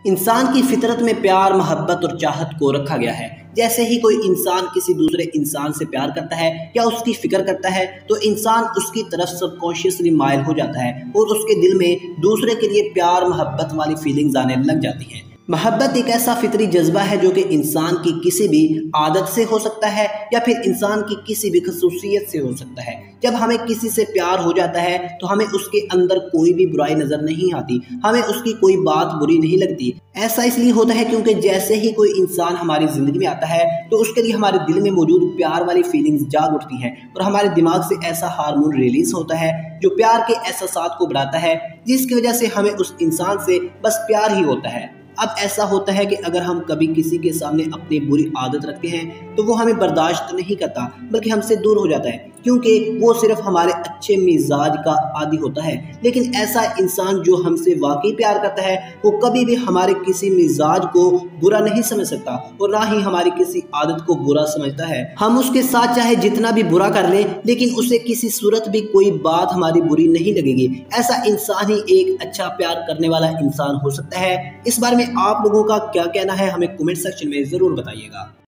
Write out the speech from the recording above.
इंसान की फितरत में प्यार, मोहब्बत और चाहत को रखा गया है। जैसे ही कोई इंसान किसी दूसरे इंसान से प्यार करता है या उसकी फिक्र करता है तो इंसान उसकी तरफ सबकॉन्शियसली माइल हो जाता है और उसके दिल में दूसरे के लिए प्यार, मोहब्बत वाली फीलिंग्स आने लग जाती हैं। मोहब्बत एक ऐसा फितरी जज्बा है जो कि इंसान की किसी भी आदत से हो सकता है या फिर इंसान की किसी भी खसूसियत से हो सकता है। जब हमें किसी से प्यार हो जाता है तो हमें उसके अंदर कोई भी बुराई नजर नहीं आती, हमें उसकी कोई बात बुरी नहीं लगती। ऐसा इसलिए होता है क्योंकि जैसे ही कोई इंसान हमारी जिंदगी में आता है तो उसके लिए हमारे दिल में मौजूद प्यार वाली फीलिंग्स जाग उठती हैं और हमारे दिमाग से ऐसा हार्मोन रिलीज होता है जो प्यार के एहसास को बढ़ाता है, जिसकी वजह से हमें उस इंसान से बस प्यार ही होता है। अब ऐसा होता है कि अगर हम कभी किसी के सामने अपनी बुरी आदत रखते हैं तो वो हमें बर्दाश्त नहीं करता बल्कि हमसे दूर हो जाता है, क्योंकि वो सिर्फ हमारे अच्छे मिजाज का आदी होता है। लेकिन ऐसा इंसान जो हमसे वाकई प्यार करता है वो कभी भी हमारे किसी मिजाज को बुरा नहीं समझ सकता और ना ही हमारी किसी आदत को बुरा समझता है। हम उसके साथ चाहे जितना भी बुरा कर लें लेकिन उसे किसी सूरत भी कोई बात हमारी बुरी नहीं लगेगी। ऐसा इंसान ही एक अच्छा प्यार करने वाला इंसान हो सकता है। इस बारे में आप लोगों का क्या कहना है, हमें कमेंट सेक्शन में जरूर बताइएगा।